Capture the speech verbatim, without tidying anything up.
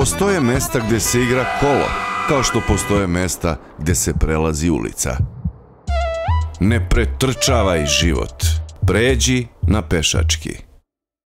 Postoje mesta gde se igra kolo, kao što postoje mesta gde se prelazi ulica. Ne pretrčavaj život, pređi na pešački.